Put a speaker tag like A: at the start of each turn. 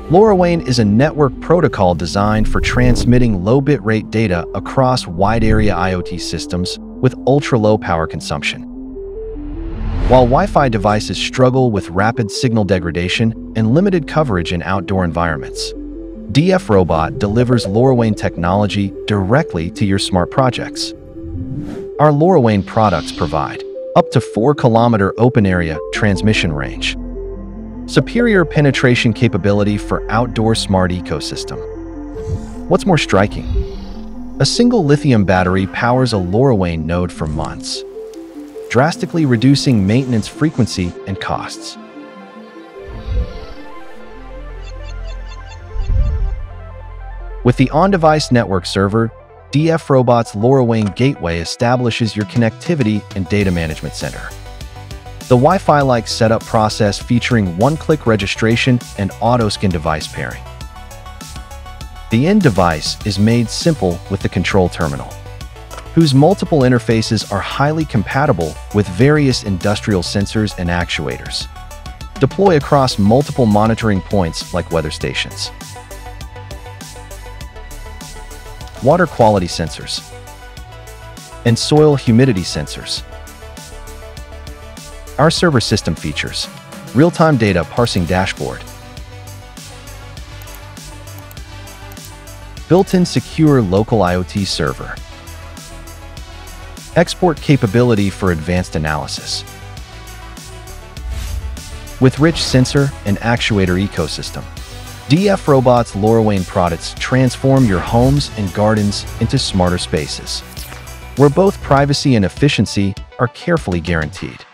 A: LoRaWAN is a network protocol designed for transmitting low bitrate data across wide-area IoT systems with ultra-low power consumption. While Wi-Fi devices struggle with rapid signal degradation and limited coverage in outdoor environments, DFRobot delivers LoRaWAN technology directly to your smart projects. Our LoRaWAN products provide up to 4-kilometer open-area transmission range, superior penetration capability for outdoor smart ecosystem. What's more striking? A single lithium battery powers a LoRaWAN node for months, drastically reducing maintenance frequency and costs. With the on-device network server, DFRobot's LoRaWAN gateway establishes your connectivity and data management center. The Wi-Fi-like setup process featuring one-click registration and auto-scan device pairing. The end device is made simple with the control terminal, whose multiple interfaces are highly compatible with various industrial sensors and actuators. Deploy across multiple monitoring points like weather stations, water quality sensors, and soil humidity sensors. Our server system features real-time data parsing dashboard, built-in secure local IoT server, export capability for advanced analysis. With rich sensor and actuator ecosystem, DFRobot's LoRaWAN products transform your homes and gardens into smarter spaces, where both privacy and efficiency are carefully guaranteed.